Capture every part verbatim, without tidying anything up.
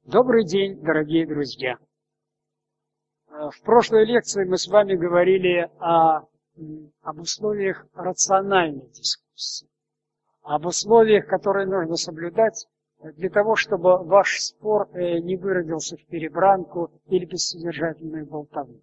Добрый день, дорогие друзья! В прошлой лекции мы с вами говорили о, об условиях рациональной дискуссии, об условиях, которые нужно соблюдать для того, чтобы ваш спор не выродился в перебранку или бессодержательную болтовню.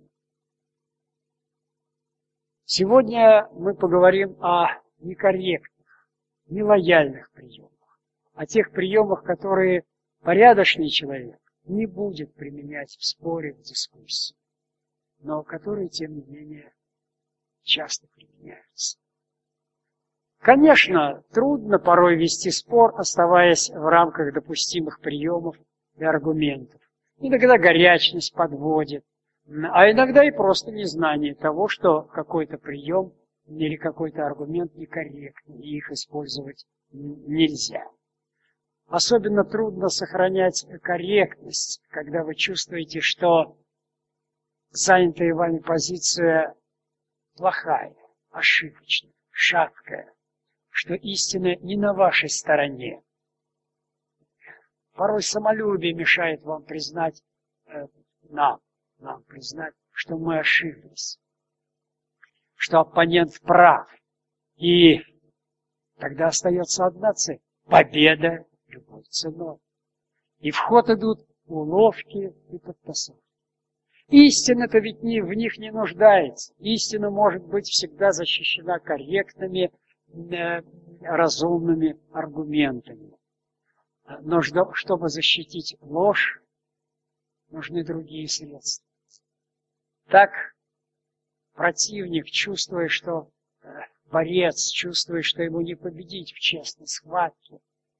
Сегодня мы поговорим о некорректных, нелояльных приемах, о тех приемах, которые порядочный человек не будет применять в споре, в дискуссии, но которые, тем не менее, часто применяются. Конечно, трудно порой вести спор, оставаясь в рамках допустимых приемов и аргументов. Иногда горячность подводит, а иногда и просто незнание того, что какой-то прием или какой-то аргумент некорректный, и их использовать нельзя. Особенно трудно сохранять корректность, когда вы чувствуете, что занятая вами позиция плохая, ошибочная, шаткая, что истина не на вашей стороне. Порой самолюбие мешает вам признать, э, нам, нам признать, что мы ошиблись, что оппонент прав. И тогда остается одна цель – победа любой ценой. И в ход идут уловки и подтасовки. Истина-то ведь не, в них не нуждается. Истина может быть всегда защищена корректными, э, разумными аргументами. Но чтобы защитить ложь, нужны другие средства. Так противник, чувствуя, что э, борец, чувствуя, что ему не победить в честной схватке,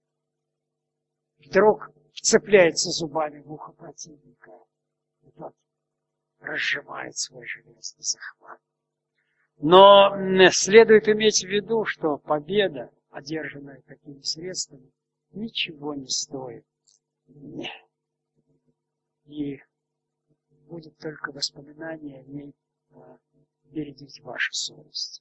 вдруг вцепляется зубами в ухо противника и тот разжимает свой железный захват. Но следует иметь в виду, что победа, одержанная такими средствами, ничего не стоит. И будет только воспоминание о ней бередить вашу совесть.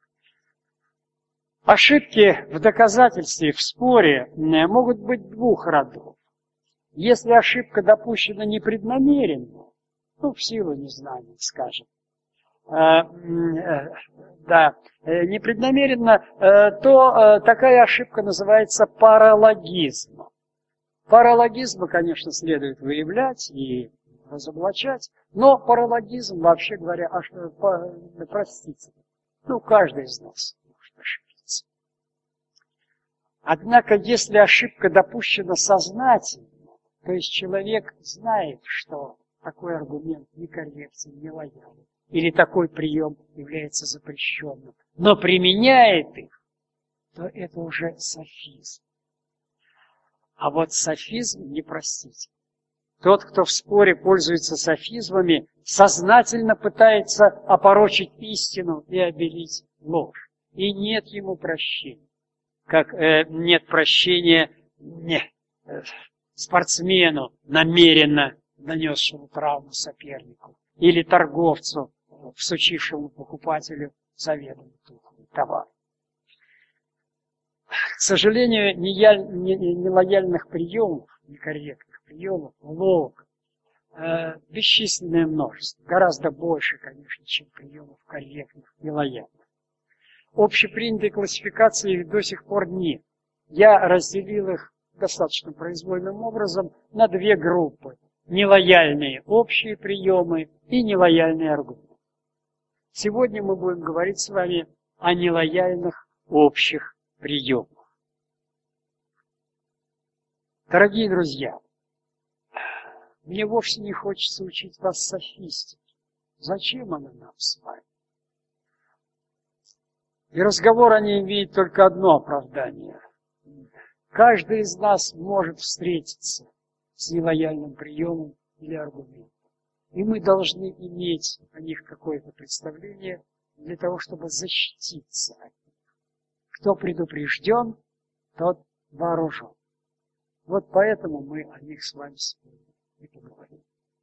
Ошибки в доказательстве, в споре могут быть двух родов. Если ошибка допущена непреднамеренно, ну, в силу незнания, скажем, э, э, да, непреднамеренно, э, то э, такая ошибка называется паралогизмом. Паралогизмы, конечно, следует выявлять и разоблачать, но паралогизм, вообще говоря, аж, по, простите, ну, каждый из нас может ошибиться. Однако, если ошибка допущена сознательно, то есть человек знает, что такой аргумент некорректен, нелоялен, или такой прием является запрещенным, но применяет их, то это уже софизм. А вот софизм непростителен. Тот, кто в споре пользуется софизмами, сознательно пытается опорочить истину и обелить ложь. И нет ему прощения. Как э, нет прощения не, э, спортсмену, намеренно нанесшему травму сопернику, или торговцу, всучившему покупателю заведомо тухлый товар. К сожалению, нелояльных приемов, некорректных приемов, уловок, э, бесчисленное множество, гораздо больше, конечно, чем приемов корректных и лояльных. Общепринятой классификации до сих пор нет. Я разделил их достаточно произвольным образом на две группы. Нелояльные общие приемы и нелояльные аргументы. Сегодня мы будем говорить с вами о нелояльных общих приемах. Дорогие друзья, мне вовсе не хочется учить вас софистике. Зачем она нам с вами? И разговор о ней имеет только одно оправдание. Каждый из нас может встретиться с нелояльным приемом или аргументом. И мы должны иметь о них какое-то представление для того, чтобы защититься от них. Кто предупрежден, тот вооружен. Вот поэтому мы о них с вами сегодня и поговорим.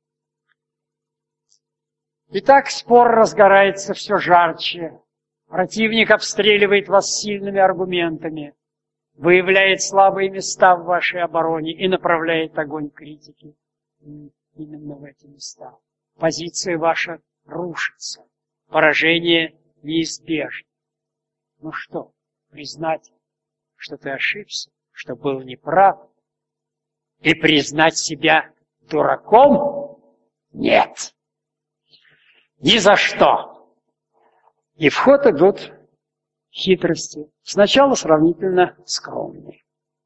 Итак, спор разгорается все жарче. Противник обстреливает вас сильными аргументами. выявляет слабые места в вашей обороне и направляет огонь критики именно в эти места. Позиция ваша рушится. Поражение неизбежно. Ну что, признать, что ты ошибся, что был неправ, и признать себя дураком? Нет. Ни за что. И в ход идут хитрости. Сначала сравнительно скромные.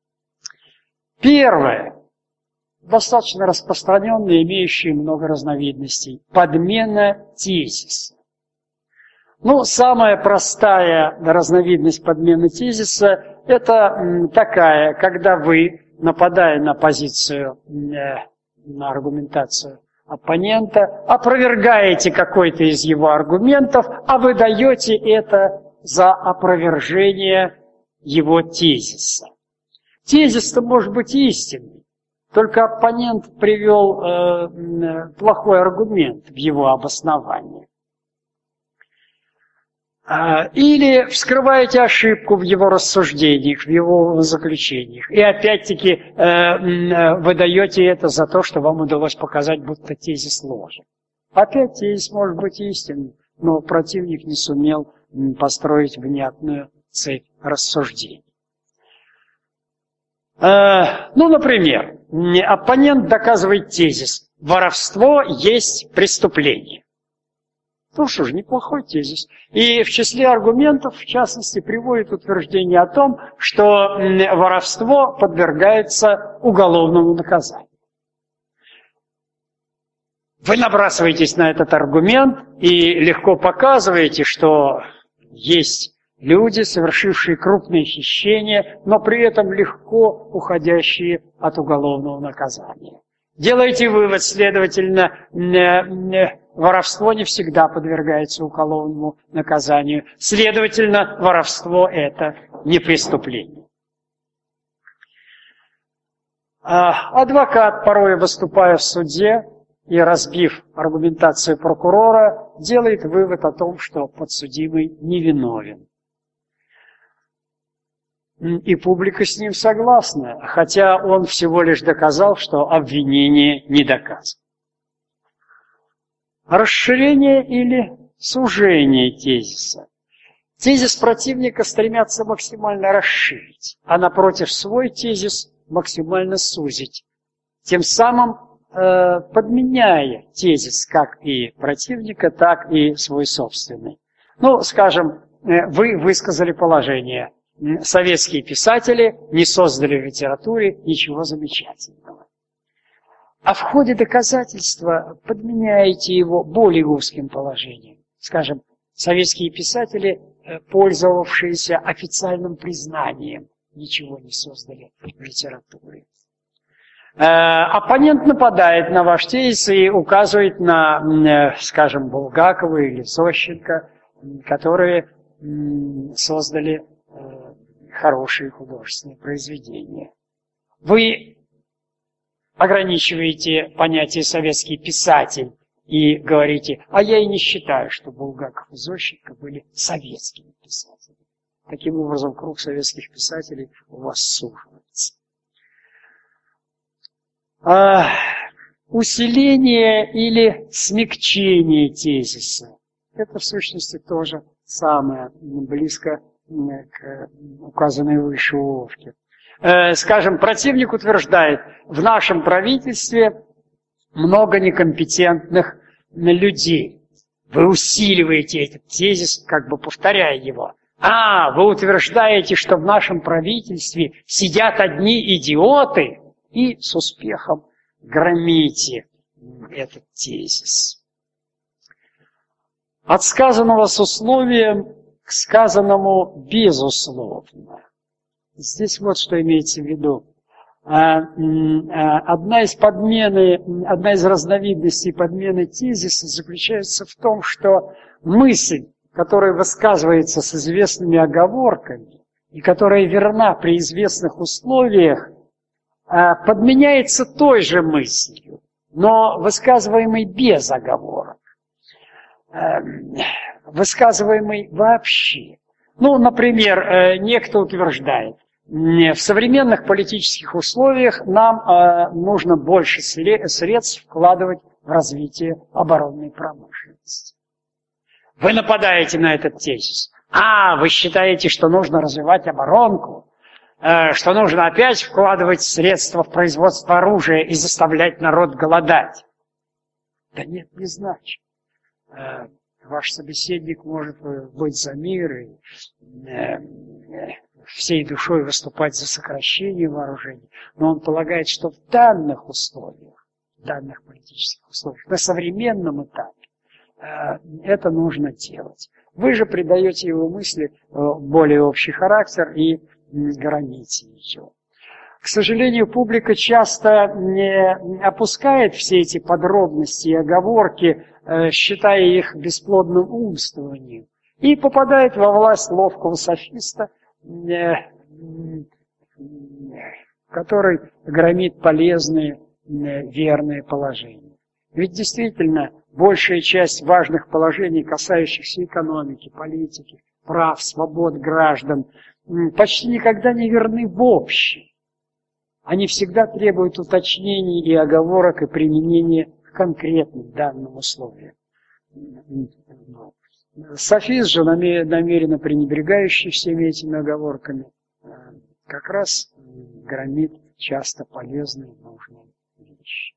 Первое. Достаточно распространенные, имеющие много разновидностей. Подмена тезиса. Ну, самая простая разновидность подмены тезиса – это такая, когда вы, нападая на позицию, на аргументацию оппонента, опровергаете какой-то из его аргументов, а выдаете это за опровержение его тезиса. Тезис-то может быть истинный, только оппонент привел э, плохой аргумент в его обосновании. Или вскрываете ошибку в его рассуждениях, в его заключениях. И опять-таки э, выдаете это за то, что вам удалось показать, будто тезис ложен. Опять тезис может быть истинным, но противник не сумел построить внятную цепь рассуждений. Э, ну, например, оппонент доказывает тезис: воровство есть преступление. Ну что ж, неплохой тезис. И в числе аргументов, в частности, приводит утверждение о том, что воровство подвергается уголовному наказанию. Вы набрасываетесь на этот аргумент и легко показываете, что есть люди, совершившие крупные хищения, но при этом легко уходящие от уголовного наказания. Делаете вывод, следовательно, воровство не всегда подвергается уголовному наказанию. Следовательно, воровство – это не преступление. Адвокат, порой выступая в суде и разбив аргументацию прокурора, делает вывод о том, что подсудимый невиновен. И публика с ним согласна, хотя он всего лишь доказал, что обвинение не доказано. Расширение или сужение тезиса. Тезис противника стремятся максимально расширить, а напротив свой тезис максимально сузить, тем самым э, подменяя тезис как и противника, так и свой собственный. Ну, скажем, э, вы высказали положение: советские писатели не создали в литературе ничего замечательного. А в ходе доказательства подменяете его более узким положением. Скажем, советские писатели, пользовавшиеся официальным признанием, ничего не создали в литературе. Оппонент нападает на ваш тезис и указывает на, скажем, Булгакова или Зощенко, которые создали хорошие художественные произведения. Вы ограничиваете понятие «советский писатель» и говорите: а я и не считаю, что Булгаков и Зощенко были советскими писателями. Таким образом, круг советских писателей у вас суживается. А, усиление или смягчение тезиса – это в сущности тоже самое близко к указанной выше уловке. Скажем, противник утверждает: в нашем правительстве много некомпетентных людей. Вы усиливаете этот тезис, как бы повторяя его. А, вы утверждаете, что в нашем правительстве сидят одни идиоты, и с успехом громите этот тезис. От сказанного с условием к сказанному безусловно. Здесь вот что имеется в виду. Одна из подмены, одна из разновидностей подмены тезиса заключается в том, что мысль, которая высказывается с известными оговорками и которая верна при известных условиях, подменяется той же мыслью, но высказываемой без оговорок, высказываемой вообще. Ну, например, некто утверждает: В современных политических условиях нам э, нужно больше средств вкладывать в развитие оборонной промышленности. Вы нападаете на этот тезис. А, вы считаете, что нужно развивать оборонку, э, что нужно опять вкладывать средства в производство оружия и заставлять народ голодать. Да нет, не значит. Э, ваш собеседник может быть за мир и э, всей душой выступать за сокращение вооружений, но он полагает, что в данных условиях, в данных политических условиях, на современном этапе э, это нужно делать. Вы же придаете его мысли более общий характер и граните ее. К сожалению, публика часто не опускает все эти подробности и оговорки, считая их бесплодным умствованием, и попадает во власть ловкого софиста, который громит полезные, верные положения. Ведь действительно, большая часть важных положений, касающихся экономики, политики, прав, свобод граждан, почти никогда не верны в общем. Они всегда требуют уточнений и оговорок и применения к конкретным данным условиям. Софист же, намеренно пренебрегающий всеми этими оговорками, как раз громит часто полезные и нужные вещи.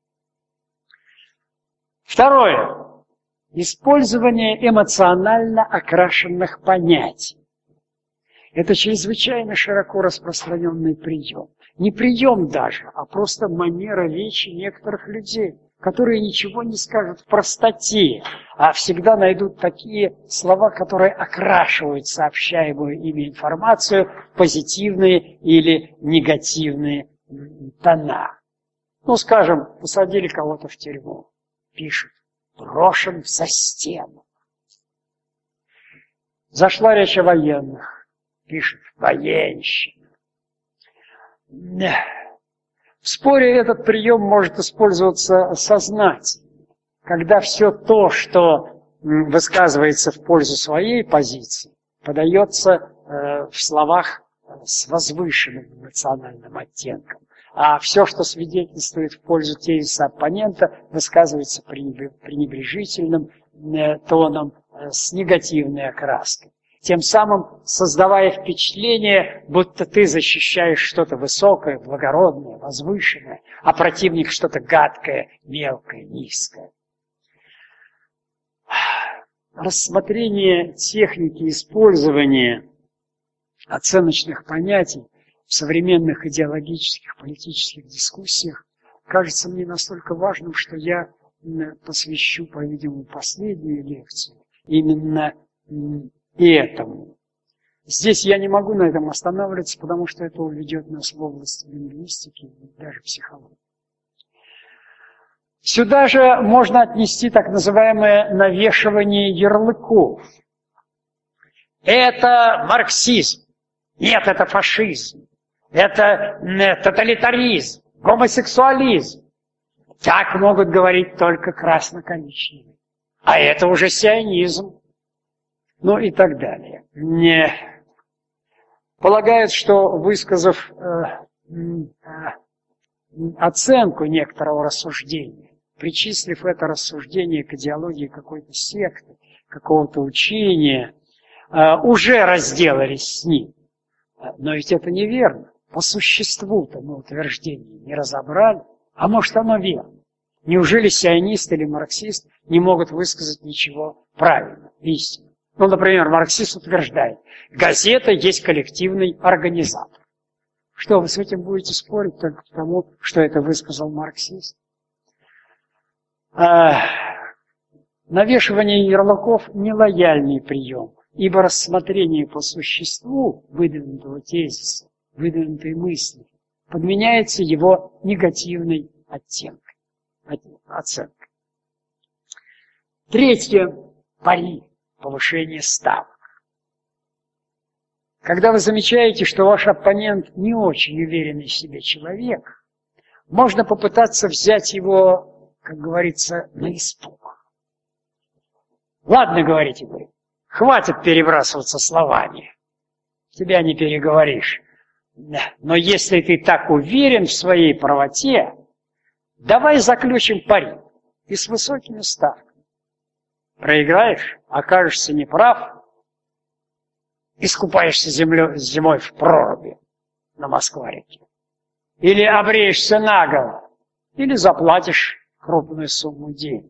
Второе. Использование эмоционально окрашенных понятий. Это чрезвычайно широко распространенный прием. Не прием даже, а просто манера речи некоторых людей, которые ничего не скажут в простоте, а всегда найдут такие слова, которые окрашивают сообщаемую ими информацию в позитивные или негативные тона. Ну, скажем, посадили кого-то в тюрьму. Пишет: брошен за стену. Зашла речь о военных. Пишет: военщина. В споре этот прием может использоваться сознательно, когда все то, что высказывается в пользу своей позиции, подается в словах с возвышенным эмоциональным оттенком. А все, что свидетельствует в пользу тезиса оппонента, высказывается пренебрежительным тоном, с негативной окраской. Тем самым создавая впечатление, будто ты защищаешь что-то высокое, благородное, возвышенное, а противник что-то гадкое, мелкое, низкое. Рассмотрение техники использования оценочных понятий в современных идеологических, политических дискуссиях кажется мне настолько важным, что я посвящу, по-видимому, последнюю лекцию именно этому. Здесь я не могу на этом останавливаться, потому что это уведет нас в область лингвистики и даже психологии. Сюда же можно отнести так называемое навешивание ярлыков. Это марксизм. Нет, это фашизм. Это тоталитаризм, гомосексуализм. Так могут говорить только красно-коричневые. А это уже сионизм. Ну и так далее. Не полагают, что, высказав э, э, оценку некоторого рассуждения, причислив это рассуждение к идеологии какой-то секты, какого-то учения, э, уже разделались с ним. Но ведь это неверно. По существу-то мы утверждение не разобрали. А может, оно верно? Неужели сионист или марксист не могут высказать ничего правильно, истинно? Ну, например, марксист утверждает: газета есть коллективный организатор. Что, вы с этим будете спорить только потому, что это высказал марксист? А, навешивание ярлыков – нелояльный прием, ибо рассмотрение по существу выдвинутого тезиса, выдвинутой мысли, подменяется его негативной оттенкой, оценкой. Третье – пари. Повышение ставок. Когда вы замечаете, что ваш оппонент не очень уверенный в себе человек, можно попытаться взять его, как говорится, на испуг. Ладно, говорите вы, хватит перебрасываться словами. Тебя не переговоришь. но если ты так уверен в своей правоте, давай заключим пари и с высокими ставками. Проиграешь, окажешься неправ, искупаешься землей, зимой в проруби на Москва-реке. Или обреешься наголо, или заплатишь крупную сумму денег.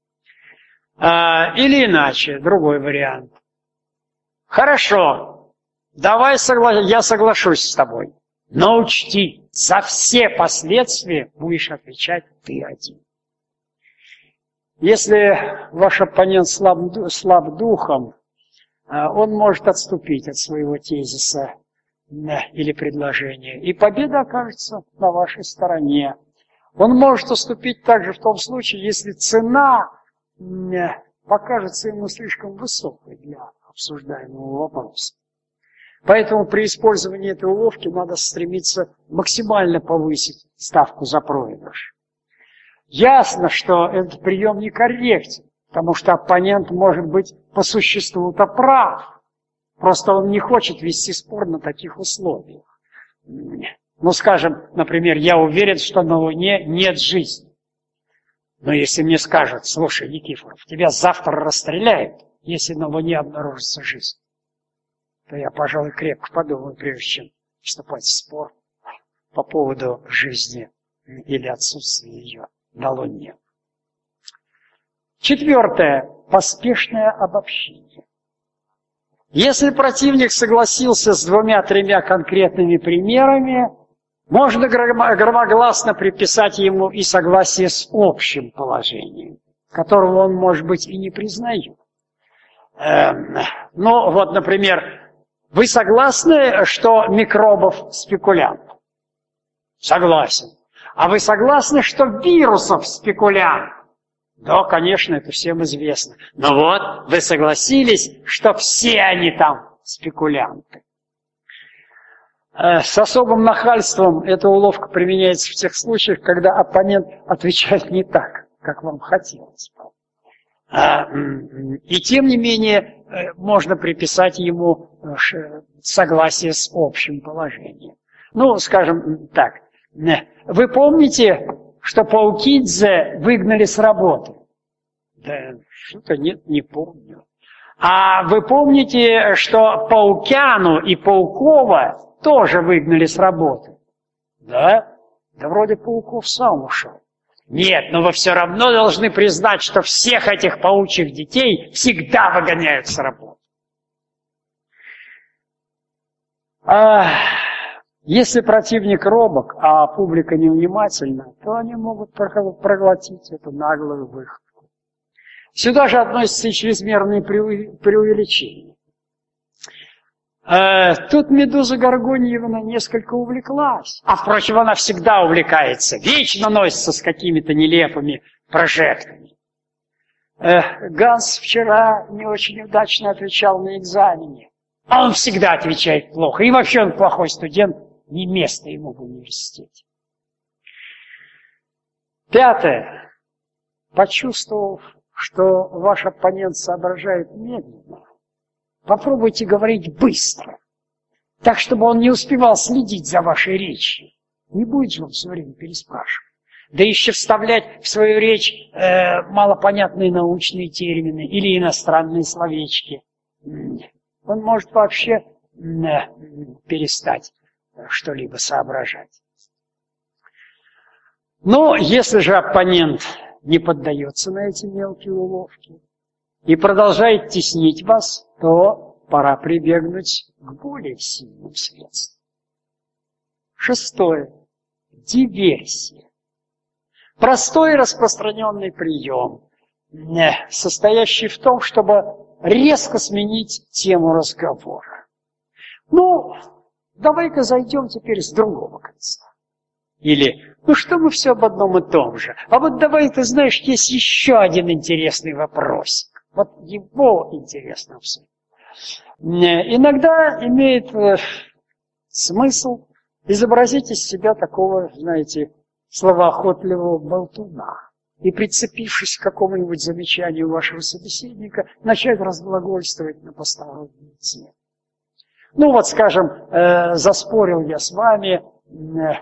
А, или иначе, другой вариант. Хорошо, давай согла... я соглашусь с тобой, но учти, за все последствия будешь отвечать ты один. Если ваш оппонент слаб, слаб духом, он может отступить от своего тезиса или предложения, и победа окажется на вашей стороне. Он может уступить также в том случае, если цена покажется ему слишком высокой для обсуждаемого вопроса. Поэтому при использовании этой уловки надо стремиться максимально повысить ставку за проигрыш. Ясно, что этот прием некорректен, потому что оппонент может быть по существу-то прав. Просто он не хочет вести спор на таких условиях. Ну, скажем, например, я уверен, что на Луне нет жизни. Но если мне скажут: слушай, Никифоров, тебя завтра расстреляют, если на Луне обнаружится жизнь, то я, пожалуй, крепко подумаю, прежде чем вступать в спор по поводу жизни или отсутствия ее на Луне. Четвертое. Поспешное обобщение. Если противник согласился с двумя-тремя конкретными примерами, можно громогласно приписать ему и согласие с общим положением, которого он, может быть, и не признает. Эм, ну, вот, например, вы согласны, что Микробов спекулянт? Согласен. А вы согласны, что Вирусов спекулянт? Да, конечно, это всем известно. Но вот вы согласились, что все они там спекулянты. С особым нахальством эта уловка применяется в тех случаях, когда оппонент отвечает не так, как вам хотелось бы. И тем не менее можно приписать ему согласие с общим положением. Ну, скажем так, вы помните, что Паукидзе выгнали с работы? Да, что-то нет, не помню. А вы помните, что Паукяну и Паукова тоже выгнали с работы? Да? Да вроде Пауков сам ушел. Нет, но вы все равно должны признать, что всех этих паучьих детей всегда выгоняют с работы. А если противник робок, а публика невнимательна, то они могут проглотить эту наглую выходку. Сюда же относятся и чрезмерные преувеличения. Тут Медуза Горгоньевна несколько увлеклась. А, впрочем, она всегда увлекается. Вечно носится с какими-то нелепыми прожектами. Ганс вчера не очень удачно отвечал на экзамене. А он всегда отвечает плохо. И вообще он плохой студент. Не место ему в университете. Пятое. Почувствовав, что ваш оппонент соображает медленно, попробуйте говорить быстро, так, чтобы он не успевал следить за вашей речью. Не будет же он все время переспрашивать. Да еще вставлять в свою речь э, малопонятные научные термины или иностранные словечки. Он может вообще э, перестать что-либо соображать. Но если же оппонент не поддается на эти мелкие уловки и продолжает теснить вас, то пора прибегнуть к более сильным средствам. Шестое. Диверсия. Простой распространенный прием, состоящий в том, чтобы резко сменить тему разговора. Ну, давай-ка зайдем теперь с другого конца. Или, ну что мы все об одном и том же? А вот давай, ты знаешь, есть еще один интересный вопросик. Вот его интересно все. Иногда имеет э, смысл изобразить из себя такого, знаете, словоохотливого болтуна. И, прицепившись к какому-нибудь замечанию вашего собеседника, начать разглагольствовать на посторонние темы. Ну вот, скажем, э, заспорил я с вами, э,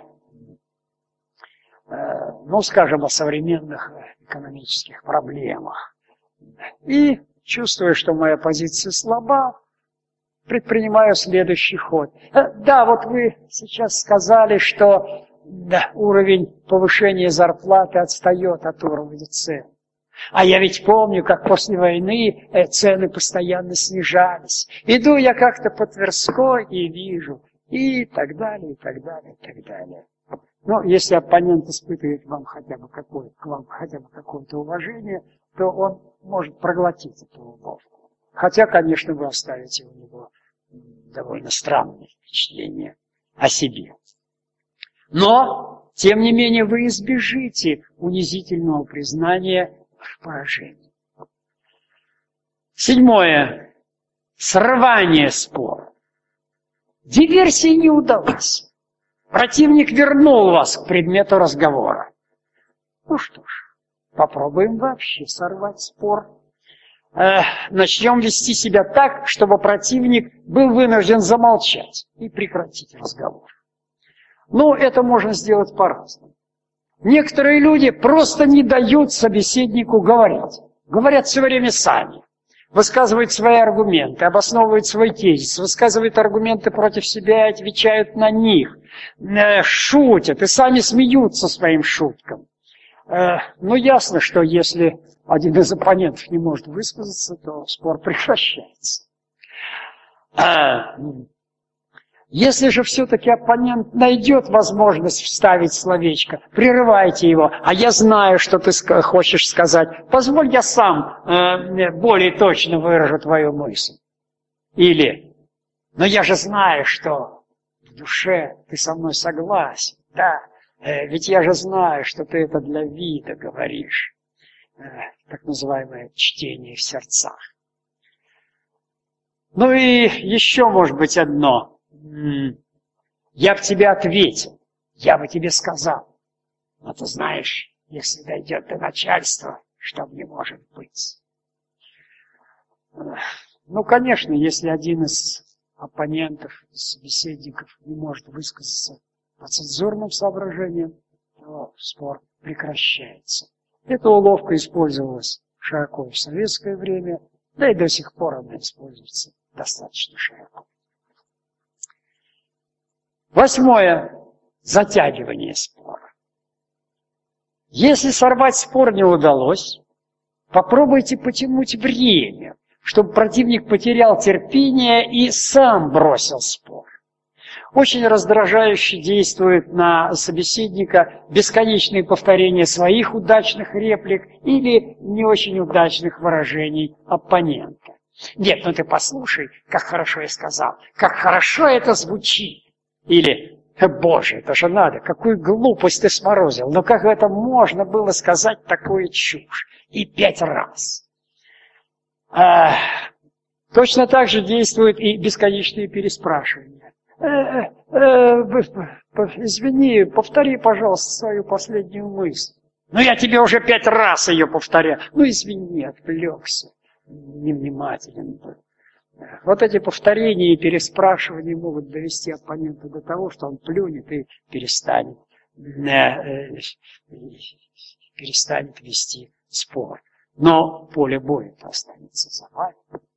э, ну, скажем, о современных экономических проблемах. И, чувствуя, что моя позиция слаба, предпринимаю следующий ход. Э, да, вот вы сейчас сказали, что да, уровень повышения зарплаты отстает от уровня цен. А я ведь помню, как после войны цены постоянно снижались. Иду я как-то по Тверской и вижу, и так далее, и так далее, и так далее. Ну, если оппонент испытывает вам хотя бы какое, к вам хотя бы какое-то уважение, то он может проглотить эту уловку. Хотя, конечно, вы оставите у него довольно странное впечатление о себе. Но, тем не менее, вы избежите унизительного признания в поражении. Седьмое. Срывание спора. Диверсии не удалось. Противник вернул вас к предмету разговора. Ну что ж, попробуем вообще сорвать спор. Э, начнем вести себя так, чтобы противник был вынужден замолчать и прекратить разговор. Ну, это можно сделать по-разному. Некоторые люди просто не дают собеседнику говорить. Говорят все время сами. Высказывают свои аргументы, обосновывают свой тезис, высказывают аргументы против себя и отвечают на них. Шутят и сами смеются своим шуткам. Ну, ясно, что если один из оппонентов не может высказаться, то спор прекращается. Если же все-таки оппонент найдет возможность вставить словечко, прерывайте его, а я знаю, что ты хочешь сказать, позволь я сам э, более точно выражу твою мысль. Или, но я же знаю, что в душе ты со мной согласен, да, э, ведь я же знаю, что ты это для вида говоришь, э, так называемое чтение в сердцах. Ну и еще, может быть, одно. Я бы тебе ответил, я бы тебе сказал. Но ты знаешь, если дойдет до начальства, что не может быть. Ну, конечно, если один из оппонентов, собеседников не может высказаться по цензурным соображениям, то спор прекращается. Эта уловка использовалась широко в советское время, да и до сих пор она используется достаточно широко. Восьмое. Затягивание спора. Если сорвать спор не удалось, попробуйте потянуть время, чтобы противник потерял терпение и сам бросил спор. Очень раздражающе действует на собеседника бесконечные повторения своих удачных реплик или не очень удачных выражений оппонента. Нет, ну ты послушай, как хорошо я сказал, как хорошо это звучит. Или, боже, это же надо, какую глупость ты сморозил. Но как это можно было сказать такую чушь? И пять раз. А, точно так же действуют и бесконечные переспрашивания. Э, э, э, извини, повтори, пожалуйста, свою последнюю мысль. Ну, я тебе уже пять раз ее повторяю. Ну, извини, отвлекся. Невнимателен был. Вот эти повторения и переспрашивания могут довести оппонента до того, что он плюнет и перестанет, э, перестанет вести спор. Но поле боя останется за вами.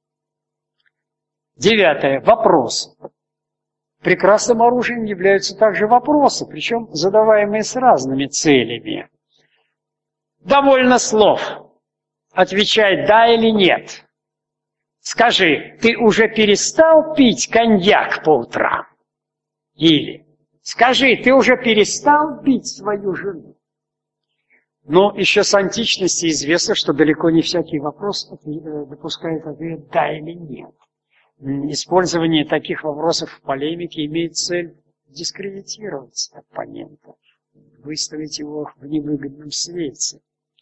Девятое. Вопросы. Прекрасным оружием являются также вопросы, причем задаваемые с разными целями. Довольно слов. Отвечай «да» или «нет». Скажи, ты уже перестал пить коньяк по утрам? Или, скажи, ты уже перестал бить свою жену? Но еще с античности известно, что далеко не всякий вопрос допускает ответ «да» или «нет». Использование таких вопросов в полемике имеет цель дискредитировать оппонента, выставить его в невыгодном свете.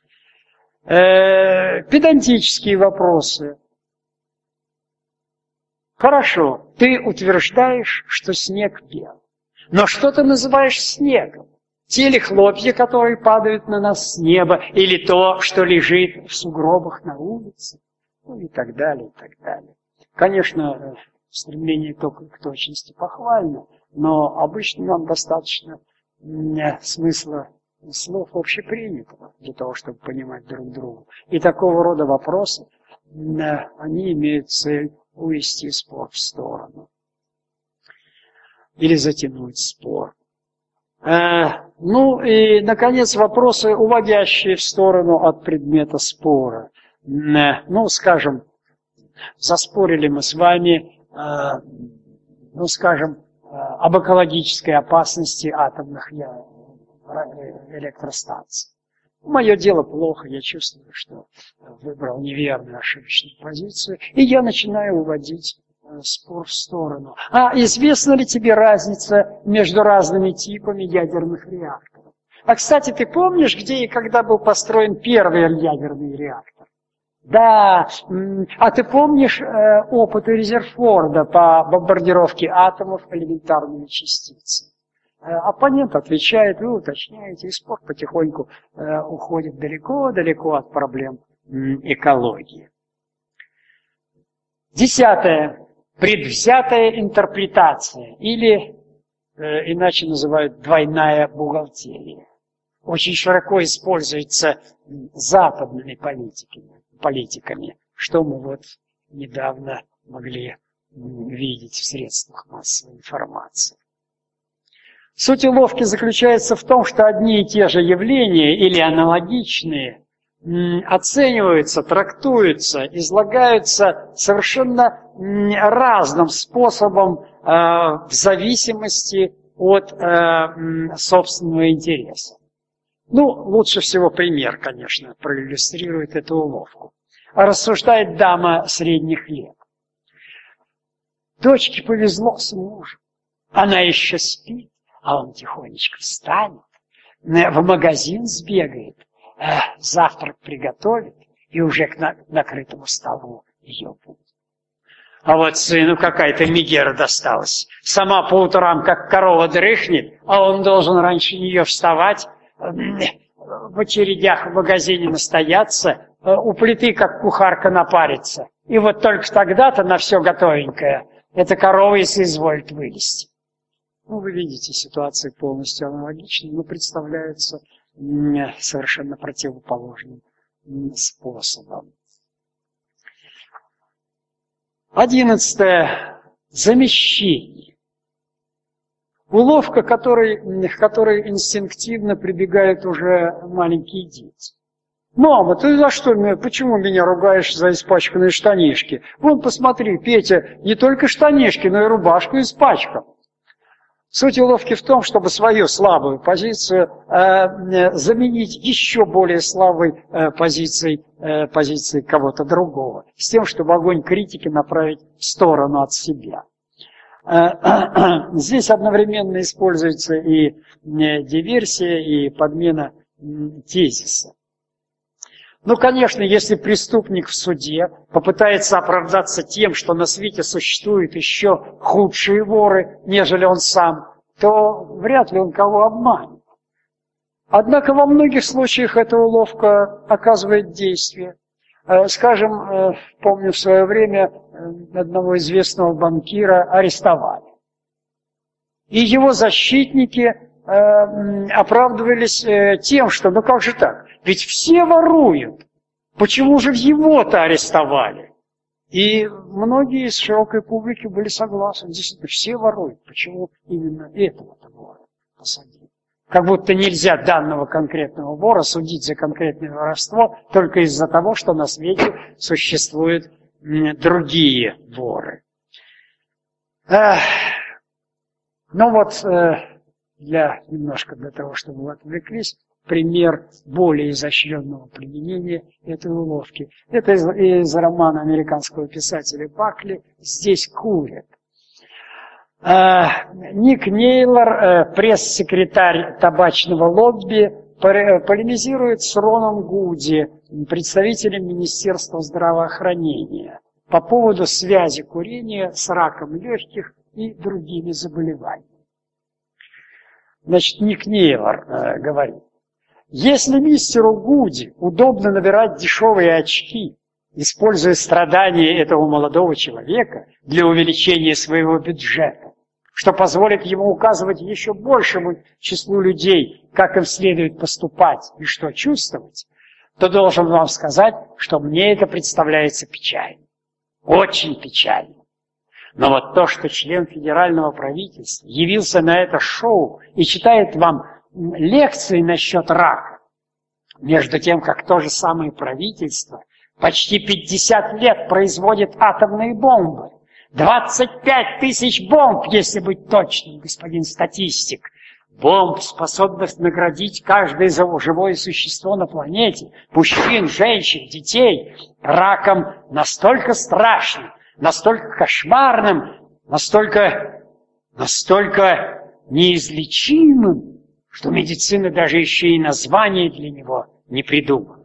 Э-э, педантические вопросы. Хорошо, ты утверждаешь, что снег бел. Но что ты называешь снегом? Те ли хлопья, которые падают на нас с неба, или то, что лежит в сугробах на улице? Ну и так далее, и так далее. Конечно, стремление только к точности похвально, но обычно нам достаточно смысла слов общепринятого для того, чтобы понимать друг друга. И такого рода вопросы, они имеют цель увести спор в сторону или затянуть спор. Ну и, наконец, вопросы, уводящие в сторону от предмета спора. Ну, скажем, заспорили мы с вами, ну, скажем, об экологической опасности атомных электростанций. Мое дело плохо, я чувствую, что выбрал неверную, ошибочную позицию, и я начинаю уводить спор в сторону. А известна ли тебе разница между разными типами ядерных реакторов? А, кстати, ты помнишь, где и когда был построен первый ядерный реактор? Да, а ты помнишь э, опыты Резерфорда по бомбардировке атомов элементарными частицами? Э, оппонент отвечает, вы уточняете, и спор потихоньку э, уходит далеко-далеко от проблем э, экологии. Десятое. Предвзятая интерпретация, или э, иначе называют двойная бухгалтерия. Очень широко используется западными политиками. политиками, что мы вот недавно могли видеть в средствах массовой информации. Суть уловки заключается в том, что одни и те же явления или аналогичные оцениваются, трактуются, излагаются совершенно разным способом в зависимости от собственного интереса. Ну, лучше всего пример, конечно, проиллюстрирует эту уловку. Рассуждает дама средних лет. Дочке повезло с мужем. Она еще спит, а он тихонечко встанет, в магазин сбегает, завтрак приготовит, и уже к накрытому столу ее будет. А вот сыну какая-то мигера досталась. Сама по утрам, как корова, дрыхнет, а он должен раньше нее вставать, в очередях в магазине настояться, у плиты, как кухарка, напариться. И вот только тогда-то на все готовенькое эта корова и соизволит вылезти. Ну, вы видите, ситуации полностью аналогичны, но представляются совершенно противоположным способом. Одиннадцатое. Замещение. Уловка, которой, к которой инстинктивно прибегают уже маленькие дети. «Мама, ты за что, почему меня ругаешь за испачканные штанишки? Вон, посмотри, Петя не только штанишки, но и рубашку испачкал». Суть уловки в том, чтобы свою слабую позицию э, заменить еще более слабой э, позицией, э, позицией кого-то другого, с тем, чтобы огонь критики направить в сторону от себя. Здесь одновременно используется и диверсия, и подмена тезиса. Ну, конечно, если преступник в суде попытается оправдаться тем, что на свете существуют еще худшие воры, нежели он сам, то вряд ли он кого обманет. Однако во многих случаях эта уловка оказывает действие. Скажем, помню, в свое время одного известного банкира арестовали. И его защитники оправдывались тем, что ну как же так, ведь все воруют, почему же его-то арестовали? И многие из широкой публики были согласны, действительно, все воруют, почему именно этого-то вора посадили? Как будто нельзя данного конкретного вора судить за конкретное воровство только из-за того, что на свете существуют другие воры. Эх. Ну вот, для, немножко для того, чтобы вы отвлеклись, пример более изощренного применения этой уловки. Это из, из романа американского писателя Бакли «Здесь курят». Ник Нейлор, пресс-секретарь табачного лобби, полемизирует с Роном Гуди, представителем Министерства здравоохранения, по поводу связи курения с раком легких и другими заболеваниями. Значит, Ник Нейлор э, говорит: если мистеру Гуди удобно набирать дешевые очки используя страдания этого молодого человека для увеличения своего бюджета, что позволит ему указывать еще большему числу людей, как им следует поступать и что чувствовать, то должен вам сказать, что мне это представляется печально. Очень печально. Но вот то, что член федерального правительства явился на это шоу и читает вам лекции насчет рака, между тем, как то же самое правительство почти пятьдесят лет производит атомные бомбы. двадцать пять тысяч бомб, если быть точным, господин статистик. Бомб, способных наградить каждое живое существо на планете, мужчин, женщин, детей, раком настолько страшным, настолько кошмарным, настолько, настолько неизлечимым, что медицина даже еще и название для него не придумала.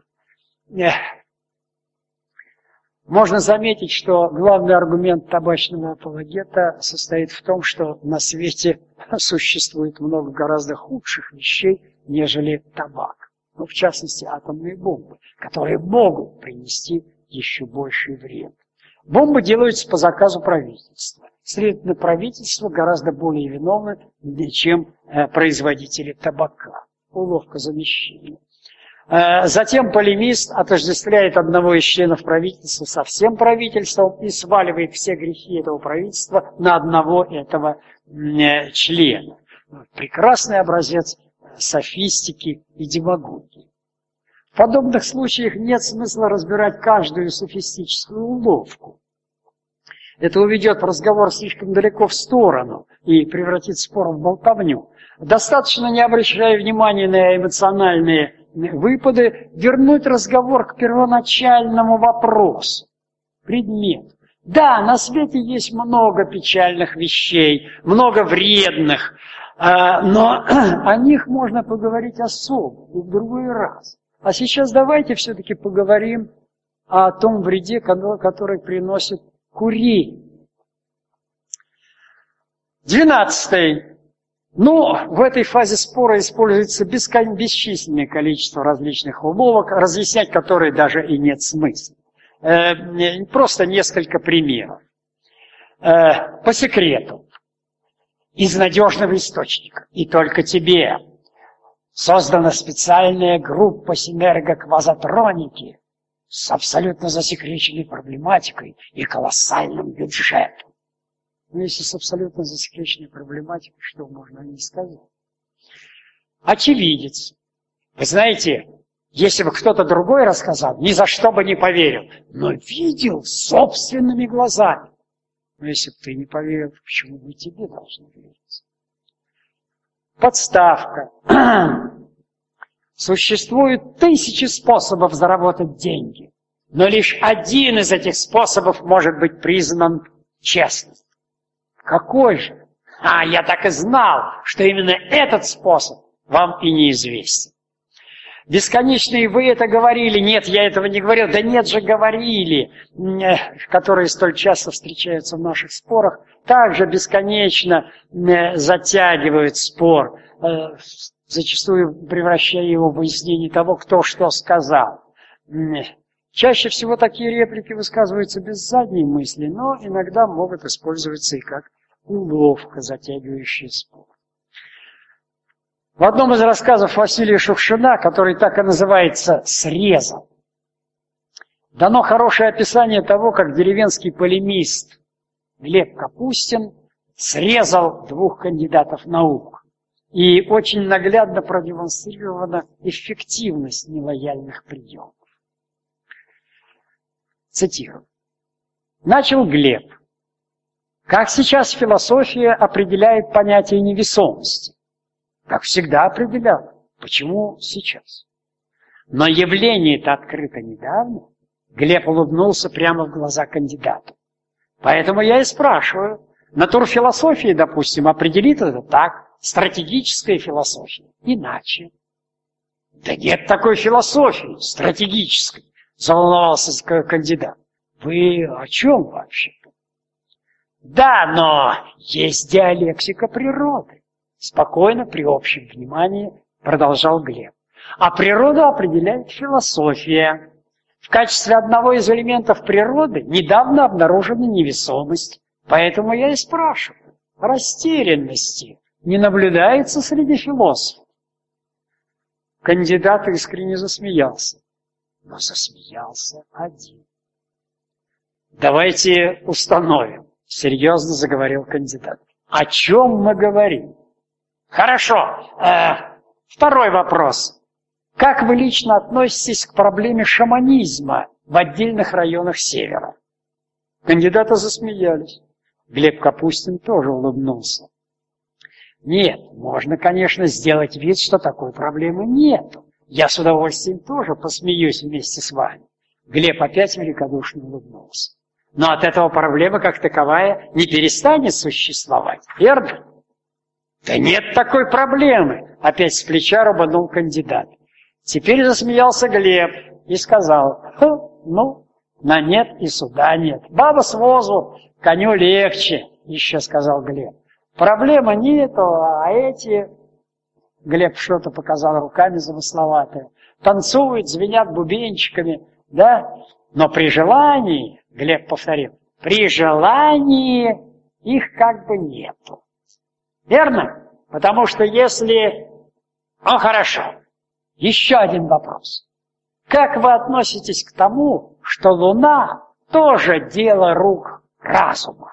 Можно заметить, что главный аргумент табачного апологета состоит в том, что на свете существует много гораздо худших вещей, нежели табак. Ну, в частности, атомные бомбы, которые могут принести еще больший вред. Бомбы делаются по заказу правительства. Следовательно, правительство гораздо более виновно, чем производители табака. Уловка замещения. Затем полемист отождествляет одного из членов правительства со всем правительством и сваливает все грехи этого правительства на одного этого члена. Прекрасный образец софистики и демагогии. В подобных случаях нет смысла разбирать каждую софистическую уловку. Это уведет разговор слишком далеко в сторону и превратит спор в болтовню. Достаточно, не обращая внимания на эмоциональные выпады, вернуть разговор к первоначальному вопросу, предмету. Да, на свете есть много печальных вещей, много вредных, но о них можно поговорить особо и в другой раз. А сейчас давайте все-таки поговорим о том вреде, который приносит курение. Двенадцатый. Ну, в этой фазе спора используется бесчисленное количество различных уловок, разъяснять которые даже и нет смысла. Э, просто несколько примеров. Э, по секрету. Из надежного источника. И только тебе. Создана специальная группа синергоквазотроники с абсолютно засекреченной проблематикой и колоссальным бюджетом. Но если с абсолютно засекреченной проблематикой, что можно о ней сказать? Очевидец. Вы знаете, если бы кто-то другой рассказал, ни за что бы не поверил, но видел собственными глазами. Но если бы ты не поверил, почему бы тебе должны верить? Подставка. Существует тысячи способов заработать деньги, но лишь один из этих способов может быть признан честным. Какой же? А, я так и знал, что именно этот способ вам и неизвестен. Бесконечные вы это говорили, нет, я этого не говорил, да нет же говорили, которые столь часто встречаются в наших спорах, также бесконечно затягивают спор, зачастую превращая его в выяснение того, кто что сказал. Чаще всего такие реплики высказываются без задней мысли, но иногда могут использоваться и как уловка, затягивающая спор. В одном из рассказов Василия Шукшина, который так и называется «Срезал», дано хорошее описание того, как деревенский полемист Глеб Капустин срезал двух кандидатов наук. И очень наглядно продемонстрирована эффективность нелояльных приемов. Цитирую. Начал Глеб. Как сейчас философия определяет понятие невесомости? Как всегда определяла. Почему сейчас? Но явление-то открыто недавно. Глеб улыбнулся прямо в глаза кандидату. Поэтому я и спрашиваю. Натурфилософия, допустим, определит это так. Стратегическая философия. Иначе. Да нет такой философии стратегической. Заволновался кандидат. Вы о чем вообще? Да, но есть диалектика природы. Спокойно, при общем внимании, продолжал Глеб. А природу определяет философия. В качестве одного из элементов природы недавно обнаружена невесомость. Поэтому я и спрашиваю, растерянности не наблюдается среди философов? Кандидат искренне засмеялся, но засмеялся один. Давайте установим, серьезно заговорил кандидат. О чем мы говорим? Хорошо. Э, второй вопрос. Как вы лично относитесь к проблеме шаманизма в отдельных районах Севера? Кандидаты засмеялись. Глеб Капустин тоже улыбнулся. Нет, можно, конечно, сделать вид, что такой проблемы нет. Я с удовольствием тоже посмеюсь вместе с вами. Глеб опять великодушно улыбнулся. Но от этого проблема как таковая не перестанет существовать, верно? Да нет такой проблемы, опять с плеча рубанул кандидат. Теперь засмеялся Глеб и сказал, ну, на нет и суда нет. Баба с возу, коню легче, еще сказал Глеб. Проблемы нету, а эти... Глеб что-то показал руками замысловатые. Танцуют, звенят бубенчиками, да? Но при желании, Глеб повторил, при желании их как бы нету. Верно? Потому что если... Ну, хорошо. Еще один вопрос. Как вы относитесь к тому, что Луна тоже дело рук разума?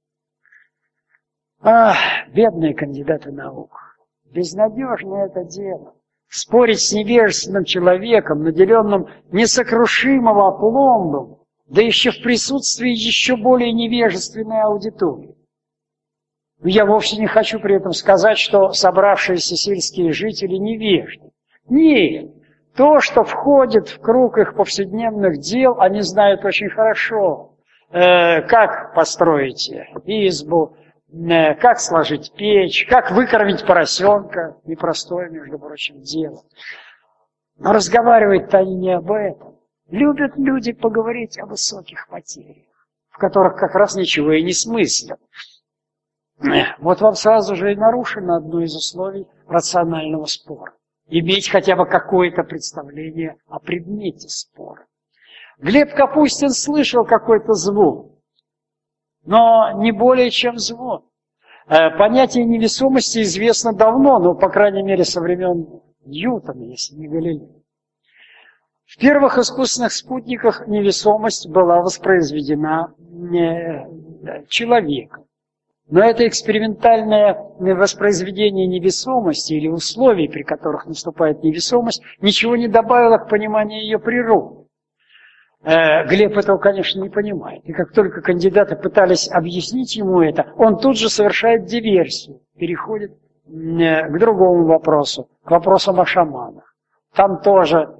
Ах, бедные кандидаты наук. Безнадежное это дело. Спорить с невежественным человеком, наделенным несокрушимым опломбом, да еще в присутствии еще более невежественной аудитории. Я вовсе не хочу при этом сказать, что собравшиеся сельские жители невежды. Нет, то, что входит в круг их повседневных дел, они знают очень хорошо. Э, как построить избу, э, как сложить печь, как выкормить поросенка. Непростое, между прочим, дело. Но разговаривать-то они не об этом. Любят люди поговорить о высоких материях, в которых как раз ничего и не смыслят. Вот вам сразу же и нарушено одно из условий рационального спора. Иметь хотя бы какое-то представление о предмете спора. Глеб Капустин слышал какой-то звон, но не более чем звон. Понятие невесомости известно давно, но, по крайней мере, со времен Ньютона, если не Галилея. В первых искусственных спутниках невесомость была воспроизведена человеком. Но это экспериментальное воспроизведение невесомости или условий, при которых наступает невесомость, ничего не добавило к пониманию ее природы. Э, Глеб этого, конечно, не понимает. И как только кандидаты пытались объяснить ему это, он тут же совершает диверсию, переходит э, к другому вопросу, к вопросам о шаманах. Там тоже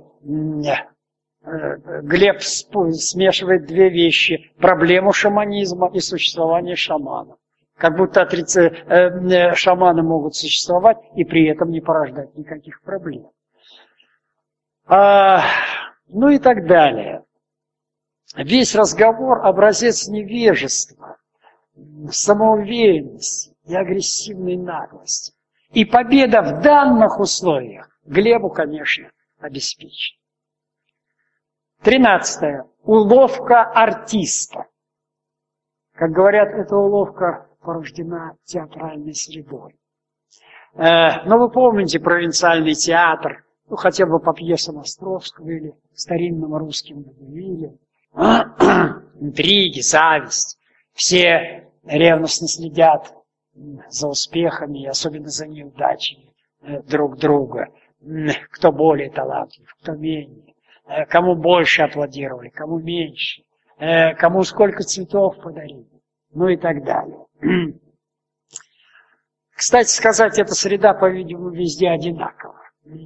э, Глеб смешивает две вещи: проблему шаманизма и существование шаманов. Как будто отрица... э, шаманы могут существовать и при этом не порождать никаких проблем. А, ну и так далее. Весь разговор — образец невежества, самоуверенности и агрессивной наглости. И победа в данных условиях Глебу, конечно, обеспечена. Тринадцатое. Уловка артиста. Как говорят, эта уловка порождена театральной средой. Э, но вы помните провинциальный театр, ну хотя бы по пьесам Островского или старинным русским водевилям. Интриги, зависть. Все ревностно следят за успехами, особенно за неудачами э, друг друга. Кто более талантлив, кто менее. Э, кому больше аплодировали, кому меньше. Э, кому сколько цветов подарили. Ну и так далее. Кстати сказать, эта среда, по-видимому, везде одинакова.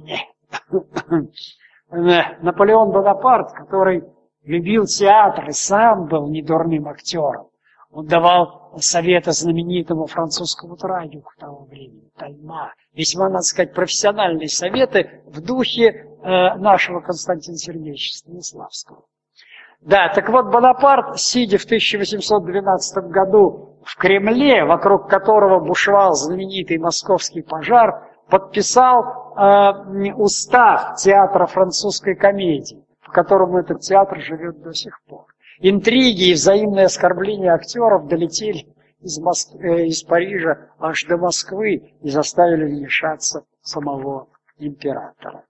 Наполеон Бонапарт, который любил театр и сам был недурным актером, он давал советы знаменитому французскому трагику того времени, Тальма. Весьма, надо сказать, профессиональные советы в духе э, нашего Константина Сергеевича Станиславского. Да, так вот, Бонапарт, сидя в тысяча восемьсот двенадцатом году в Кремле, вокруг которого бушевал знаменитый московский пожар, подписал э, устав театра французской комедии, в котором этот театр живет до сих пор. Интриги и взаимные оскорбления актеров долетели из, Моск... э, из Парижа аж до Москвы и заставили вмешаться самого императора.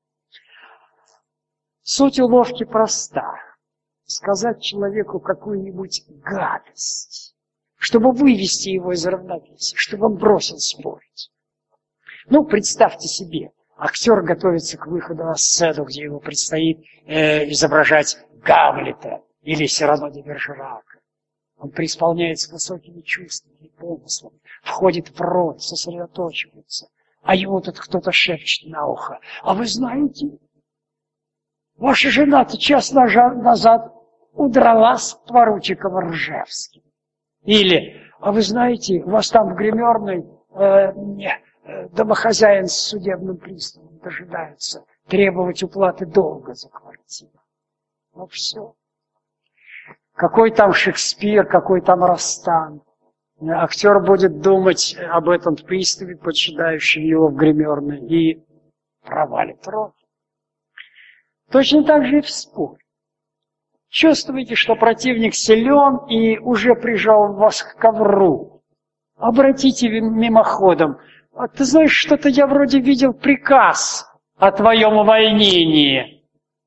Суть уловки проста. Сказать человеку какую-нибудь гадость, чтобы вывести его из равновесия, чтобы он бросил спорить. Ну, представьте себе, актер готовится к выходу на сцену, где ему предстоит э, изображать Гамлета или Сирано де Бержерака. Он преисполняется высокими чувствами и помыслами, входит в роль, сосредоточивается, а ему тут кто-то шепчет на ухо: «А вы знаете, ваша жена-то час назад удралась с поручиком Ржевским». Или: «А вы знаете, у вас там в гримерной э, э, домохозяин с судебным приставом дожидается требовать уплаты долга за квартиру». Ну все. Какой там Шекспир, какой там Растан. Актер будет думать об этом приставе, поджидающем его в гримерной, и провалит роль. Точно так же и в споре. Чувствуете, что противник силен и уже прижал вас к ковру. Обратите мимоходом: «А ты знаешь, что-то я вроде видел приказ о твоем увольнении».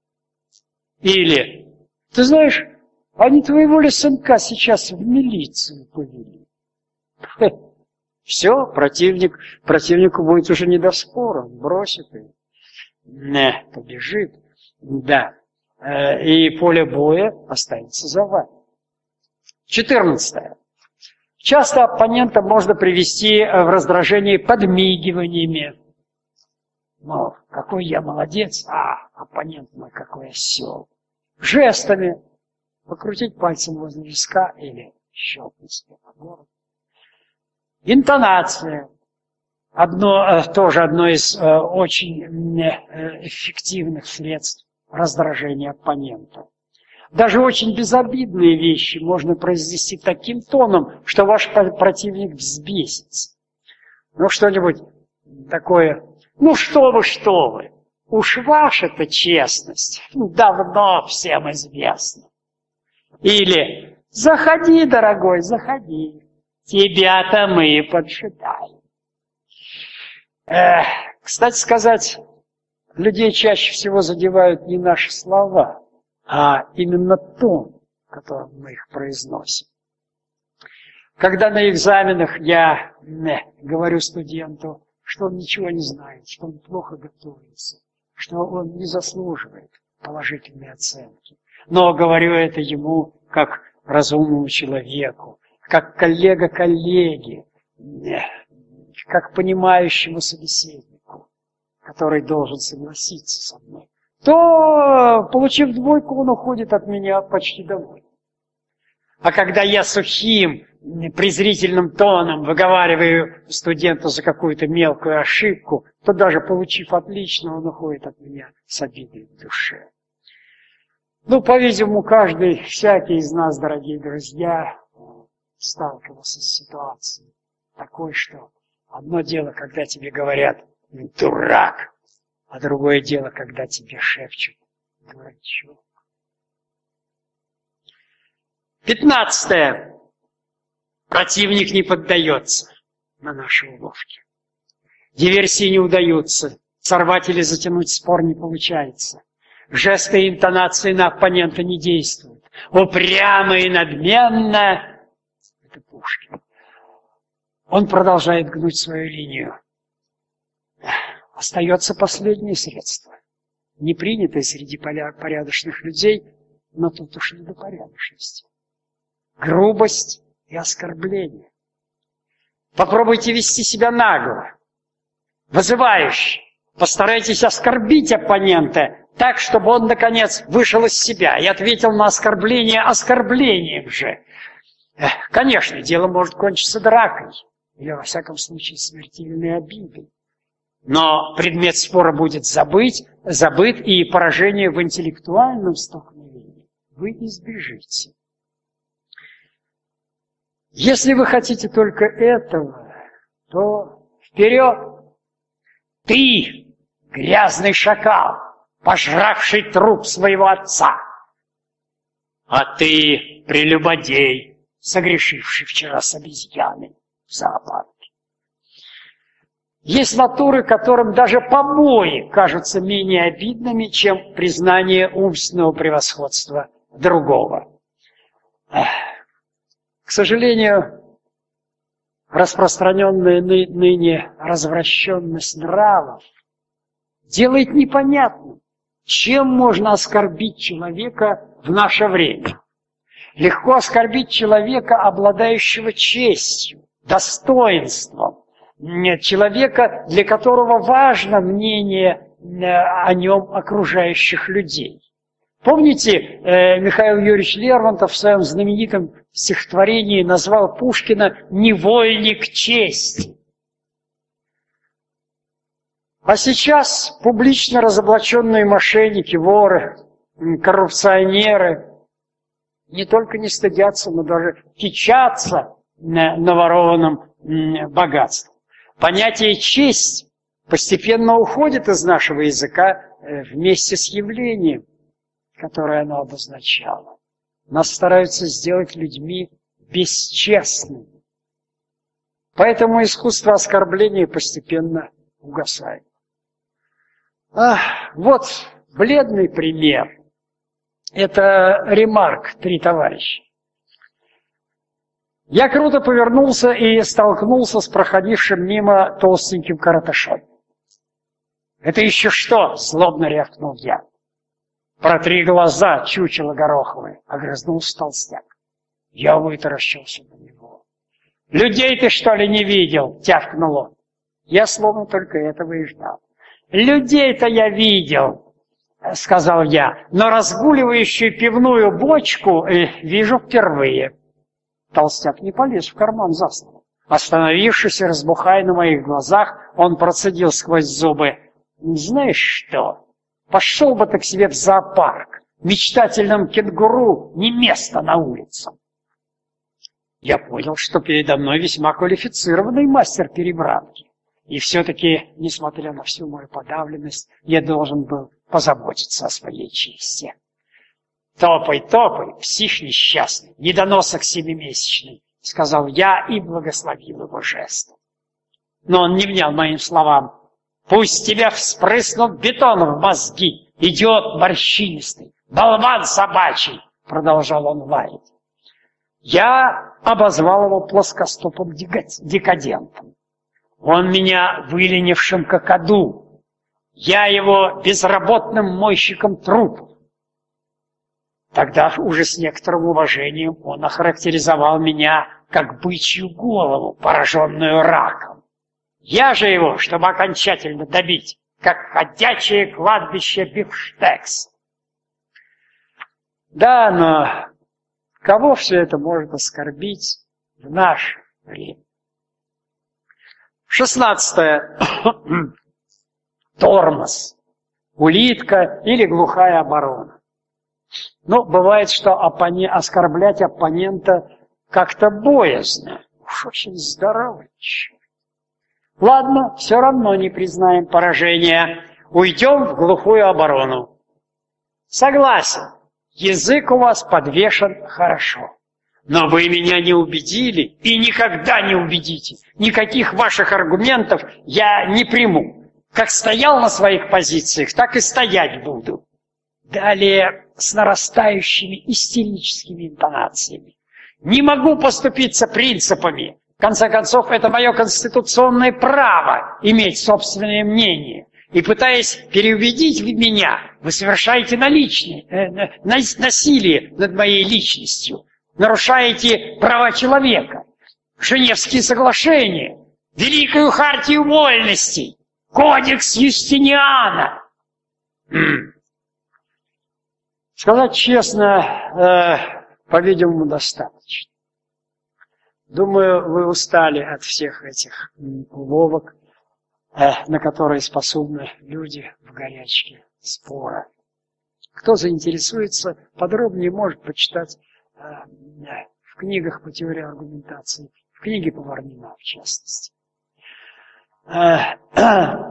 Или: «Ты знаешь, они твоего ли сынка сейчас в милицию повели?» Все, противник, противнику будет уже не до спора, он бросит и не, побежит. Да. И поле боя останется за вами. четырнадцатое. Часто оппонента можно привести в раздражение подмигиваниями. Ну, какой я молодец, а оппонент мой какой осел. Жестами. Покрутить пальцем возле виска или щелкнуть себе по городу. Интонация. Одно, тоже одно из э, очень э, эффективных средств раздражения оппонента. Даже очень безобидные вещи можно произнести таким тоном, что ваш противник взбесится. Ну, что-нибудь такое: «Ну, что вы, что вы, уж ваша-то честность давно всем известна». Или: «Заходи, дорогой, заходи, тебя-то мы поджидаем». Эх, кстати сказать, людей чаще всего задевают не наши слова, а именно тон, которым мы их произносим. Когда на экзаменах я не, говорю студенту, что он ничего не знает, что он плохо готовится, что он не заслуживает положительной оценки, но говорю это ему как разумному человеку, как коллега коллеге, как понимающему собеседнику, который должен согласиться со мной, то, получив двойку, он уходит от меня почти довольный. А когда я сухим, презрительным тоном выговариваю студенту за какую-то мелкую ошибку, то даже получив отлично, он уходит от меня с обидой в душе. Ну, по-видимому, каждый, всякий из нас, дорогие друзья, сталкивался с ситуацией такой, что одно дело, когда тебе говорят «дурак», а другое дело, когда тебе шепчут «дурачок». Пятнадцатое. Противник не поддается на наши уловки. Диверсии не удаются, сорвать или затянуть спор не получается. Жесты и интонации на оппонента не действуют. Упрямо и надменно — это Пушкин. Он продолжает гнуть свою линию. Остается последнее средство, не принятое среди порядочных людей, но тут уж не до порядочности. Грубость и оскорбление. Попробуйте вести себя нагло, вызывающе. Постарайтесь оскорбить оппонента так, чтобы он, наконец, вышел из себя и ответил на оскорбление оскорблением же. Конечно, дело может кончиться дракой, или, во всяком случае, смертельной обидой. Но предмет спора будет забыть, забыт, и поражение в интеллектуальном столкновении вы избежите. Если вы хотите только этого, то вперед! Ты, грязный шакал, пожравший труп своего отца. А ты прелюбодей, согрешивший вчера с обезьяной в зоопарке. Есть натуры, которым даже побои кажутся менее обидными, чем признание умственного превосходства другого. К сожалению, распространенная ны- ныне развращенность нравов делает непонятным, чем можно оскорбить человека в наше время. Легко оскорбить человека, обладающего честью, достоинством, человека, для которого важно мнение о нем окружающих людей. Помните, Михаил Юрьевич Лермонтов в своем знаменитом стихотворении назвал Пушкина «невольник чести». А сейчас публично разоблаченные мошенники, воры, коррупционеры не только не стыдятся, но даже кичатся наворованным богатством. Понятие «честь» постепенно уходит из нашего языка вместе с явлением, которое оно обозначало. Нас стараются сделать людьми бесчестными. Поэтому искусство оскорбления постепенно угасает. А, вот бледный пример. Это ремарк «Три товарища». Я круто повернулся и столкнулся с проходившим мимо толстеньким коротышом. «Это еще что?» — злобно рявкнул я. «Протри глаза, чучело гороховое!» — огрызнулся толстяк. Я вытаращился на него. «Людей ты, что ли, не видел?» — тявкнул он. Я словно только этого и ждал. «Людей-то я видел!» — сказал я, «но разгуливающую пивную бочку э, вижу впервые». Толстяк не полез в карман за стол. Остановившись и разбухая на моих глазах, он процедил сквозь зубы: «Знаешь что? Пошел бы ты к себе в зоопарк. Мечтательным кенгуру не место на улице». Я понял, что передо мной весьма квалифицированный мастер перебранки. И все-таки, несмотря на всю мою подавленность, я должен был позаботиться о своей чести. «Топай, топай, псих несчастный, недоносок семимесячный», — сказал я и благословил его жестом. Но он не внял моим словам. «Пусть тебя вспрыснут бетоном в мозги, идиот морщинистый, болван собачий», — продолжал он лаять. Я обозвал его плоскостопым декадентом. Он меня выленившим какаду. Я его безработным мойщиком трупов. Тогда уже с некоторым уважением он охарактеризовал меня как бычью голову, пораженную раком. Я же его, чтобы окончательно добить, как ходячее кладбище бифштекс. Да, но кого все это может оскорбить в наше время? Шестнадцатое. Тормоз, улитка или глухая оборона. Ну, бывает, что оппоне... оскорблять оппонента как-то боязно. Уж очень здоровый черт. Ладно, все равно не признаем поражения. Уйдем в глухую оборону. Согласен, язык у вас подвешен хорошо. Но вы меня не убедили и никогда не убедите. Никаких ваших аргументов я не приму. Как стоял на своих позициях, так и стоять буду. Далее с нарастающими истерическими интонациями. Не могу поступиться принципами. В конце концов, это мое конституционное право иметь собственное мнение. И пытаясь переубедить меня, вы совершаете наличное, э, насилие над моей личностью. Нарушаете права человека, Женевские соглашения, Великую хартию вольностей, Кодекс Юстиниана. Сказать честно, э, по-видимому, достаточно. Думаю, вы устали от всех этих уловок, э, на которые способны люди в горячке спора. Кто заинтересуется, подробнее может почитать э, в книгах по теории аргументации, в книге Поварнина в частности. Э,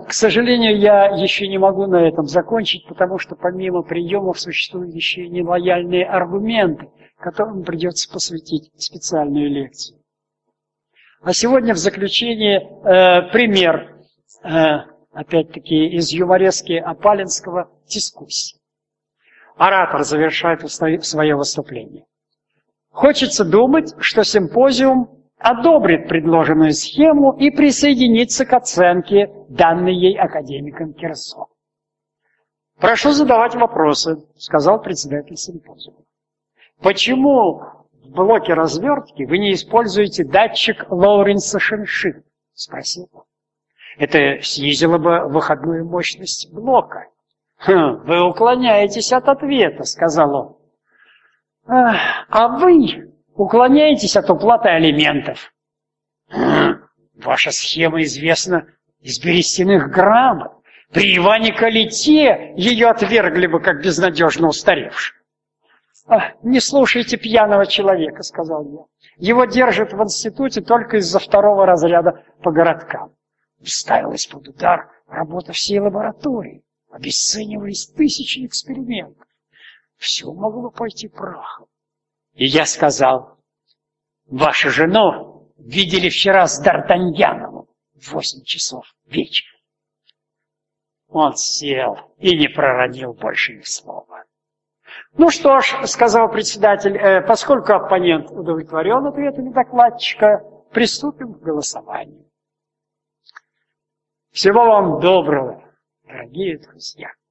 к сожалению, я еще не могу на этом закончить, потому что помимо приемов существуют еще и нелояльные аргументы, которым придется посвятить специальную лекцию. А сегодня в заключение э, пример, э, опять-таки, из юморески Опалинского «Дискуссии». Оратор завершает свое выступление. Хочется думать, что симпозиум одобрит предложенную схему и присоединится к оценке, данной ей академиком Кирсо. «Прошу задавать вопросы», — сказал председатель симпозиума. «Почему в блоке развертки вы не используете датчик Лоуренса-Шенши?» — спросил он. «Это снизило бы выходную мощность блока». «Хм, вы уклоняетесь от ответа», — сказал он. «А вы уклоняетесь от уплаты алиментов». «Ваша схема известна из берестяных грамот. При Иване Калите ее отвергли бы как безнадежно устаревшую». «Не слушайте пьяного человека», — сказал я. «Его держат в институте только из-за второго разряда по городкам». Ставилась под удар работа всей лаборатории. Обесценивались тысячи экспериментов. Все могло пойти прахом. И я сказал: «Вашу жену видели вчера с Д'Артаньяном в восемь часов вечера». Он сел и не проронил больше ни слова. «Ну что ж», — сказал председатель, э, «поскольку оппонент удовлетворен ответами докладчика, приступим к голосованию». Всего вам доброго, дорогие друзья.